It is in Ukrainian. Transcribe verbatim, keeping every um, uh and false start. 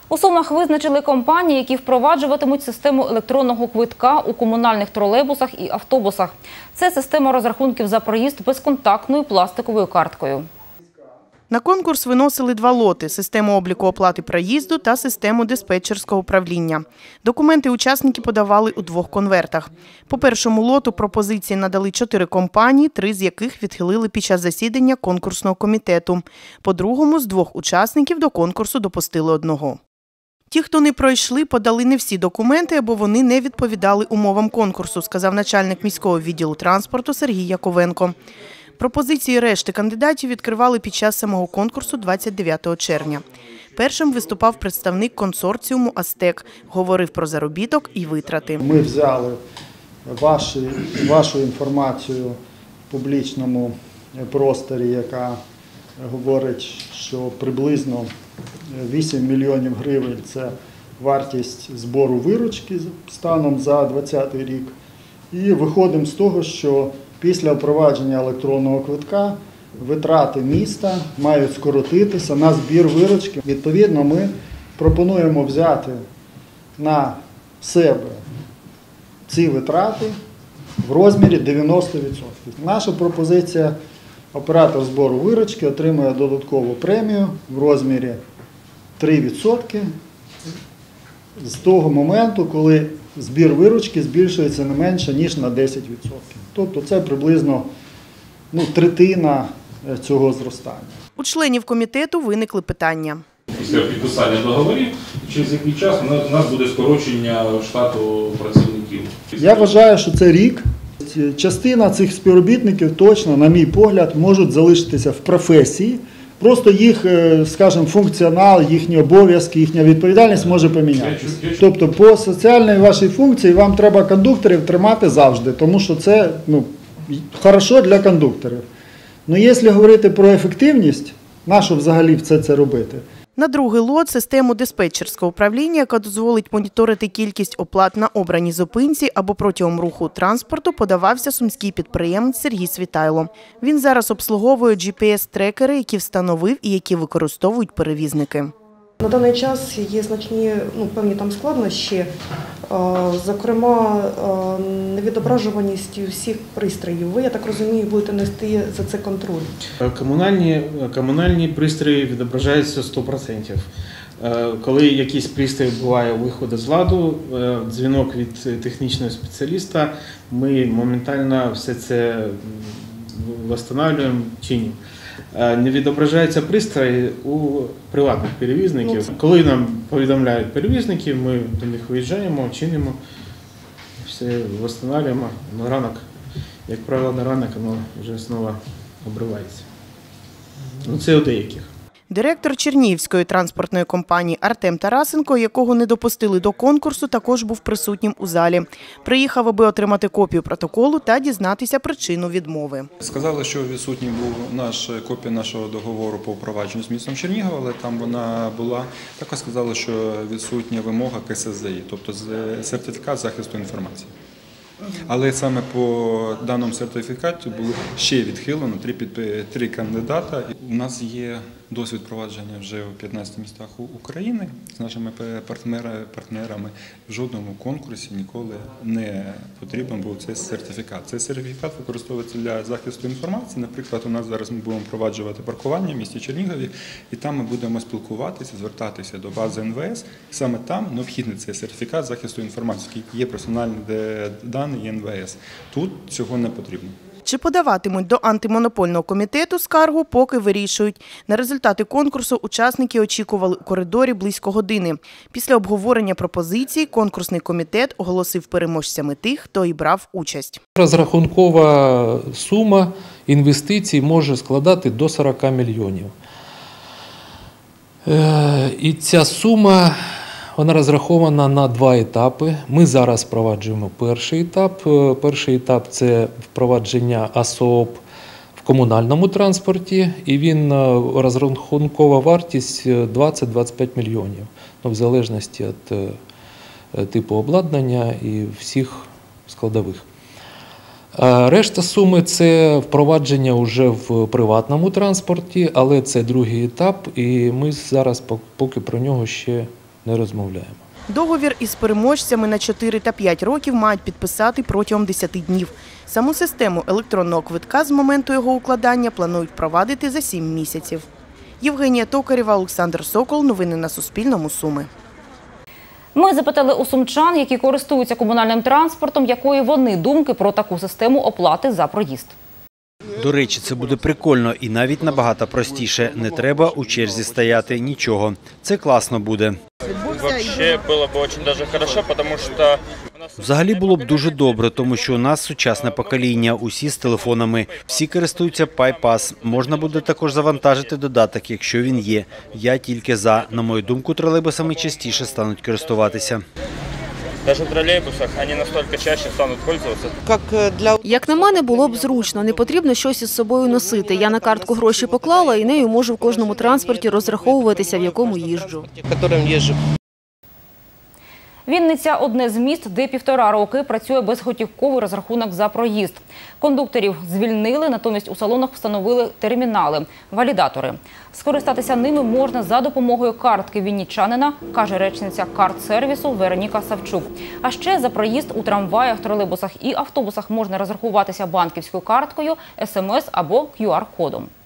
У Сумах визначили компанії, які впроваджуватимуть систему електронного квитка у комунальних тролейбусах і автобусах. Це система розрахунків за проїзд безконтактною пластиковою карткою. На конкурс виносили два лоти – систему обліку оплати проїзду та систему диспетчерського управління. Документи учасники подавали у двох конвертах. По першому лоту пропозиції надали чотири компанії, три з яких відхилили під час засідання конкурсного комітету. По другому з двох учасників до конкурсу допустили одного. Ті, хто не пройшли, подали не всі документи, або вони не відповідали умовам конкурсу, сказав начальник міського відділу транспорту Сергій Яковенко. Пропозиції решти кандидатів відкривали під час самого конкурсу двадцять дев'ятого червня. Першим виступав представник консорціуму «Астек», говорив про заробіток і витрати. Ми взяли ваші, вашу інформацію в публічному просторі, яка говорить, що приблизно вісім мільйонів гривень – це вартість збору виручки станом за двадцятий рік. І виходимо з того, що після впровадження електронного квитка витрати міста мають скоротитися на збір виручки. Відповідно, ми пропонуємо взяти на себе ці витрати в розмірі дев'яносто відсотків. Наша пропозиція – оператор збору виручки отримує додаткову премію в розмірі три відсотки з того моменту, коли збір виручки збільшується не менше, ніж на десять відсотків. Тобто це приблизно ну, третина цього зростання. У членів комітету виникли питання. Після підписання договорів, через який час у нас буде скорочення штату працівників? Я вважаю, що це рік. Частина цих співробітників точно, на мій погляд, можуть залишитися в професії. Просто їх, скажімо, функціонал, їхні обов'язки, їхня відповідальність може помінятися. Тобто по соціальній вашій функції вам треба кондукторів тримати завжди, тому що це ну, хорошо для кондукторів. Ну, якщо говорити про ефективність, на що взагалі все це робити? На другий лот – систему диспетчерського управління, яка дозволить моніторити кількість оплат на обраній зупинці або протягом руху транспорту, подавався сумський підприємець Сергій Світайло. Він зараз обслуговує джі пі ес-трекери, які встановив і які використовують перевізники. На даний час є значні ну, певні там складнощі, зокрема невідображуваність всіх пристроїв. Ви, я так розумію, будете нести за це контроль. Комунальні, комунальні пристрої відображаються сто відсотків. Коли якийсь пристрій буває виходу з ладу, дзвінок від технічного спеціаліста, ми моментально все це встановлюємо, чинимо. Не відображаються пристрої у приватних перевізників. Коли нам повідомляють перевізники, ми до них виїжджаємо, чинимо, все встановлюємо. На ранок, як правило, на ранок воно вже знову обривається. Ну, це у деяких. Директор Чернігівської транспортної компанії Артем Тарасенко, якого не допустили до конкурсу, також був присутнім у залі. Приїхав, аби отримати копію протоколу та дізнатися причину відмови. Сказали, що відсутній був наш копія нашого договору по впровадженню з містом Чернігова, але там вона була. Також сказали, що відсутня вимога ка ес зе і, тобто сертифікат захисту інформації. Але саме по даному сертифікату було ще відхилено три, три кандидата. У нас є досвід провадження вже у п'ятнадцяти містах України з нашими партнерами. В жодному конкурсі ніколи не потрібен був цей сертифікат. Цей сертифікат використовується для захисту інформації. Наприклад, у нас зараз ми будемо проваджувати паркування в місті Чернігові, і там ми будемо спілкуватися, звертатися до бази ен ве ес. Саме там необхідний цей сертифікат захисту інформації, який є персональні дані ен ве ес. Тут цього не потрібно. Чи подаватимуть до антимонопольного комітету скаргу, поки вирішують. На результати конкурсу учасники очікували у коридорі близько години. Після обговорення пропозицій конкурсний комітет оголосив переможцями тих, хто і брав участь. Розрахункова сума інвестицій може складати до сорока мільйонів. І ця сума вона розрахована на два етапи. Ми зараз впроваджуємо перший етап. Перший етап – це впровадження АСОП в комунальному транспорті, і він розрахункова вартість двадцять - двадцять п'ять мільйонів, ну, в залежності від типу обладнання і всіх складових. Решта суми – це впровадження вже в приватному транспорті, але це другий етап, і ми зараз поки про нього ще не розмовляємо. Договір із переможцями на чотири та п'ять років мають підписати протягом десяти днів. Саму систему електронного квитка з моменту його укладання планують впровадити за сім місяців. Євгенія Токарєва, Олександр Сокол. Новини на Суспільному. Суми. Ми запитали у сумчан, які користуються комунальним транспортом, якої вони думки про таку систему оплати за проїзд. До речі, це буде прикольно і навіть набагато простіше. Не треба у черзі стояти, нічого. Це класно буде. Вообще було б дуже даже хорошо, тому що Взагалі було б дуже добре, тому що у нас сучасне покоління, усі з телефонами, всі користуються PayPass. Можна буде також завантажити додаток, якщо він є. Я тільки за. На мою думку, тролейбусами частіше стануть користуватися. навіть в тролейбусах вони настільки чаще стануть користуватися. Як на мене, було б зручно. Не потрібно щось із собою носити. Я на картку гроші поклала і нею можу в кожному транспорті розраховуватися, в якому їжджу. Вінниця – одне з міст, де півтора роки працює безготівковий розрахунок за проїзд. Кондукторів звільнили, натомість у салонах встановили термінали – валідатори. Скористатися ними можна за допомогою картки вінничанина, каже речниця карт-сервісу Вероніка Савчук. А ще за проїзд у трамваях, тролейбусах і автобусах можна розрахуватися банківською карткою, ес ем ес або кю ар кодом.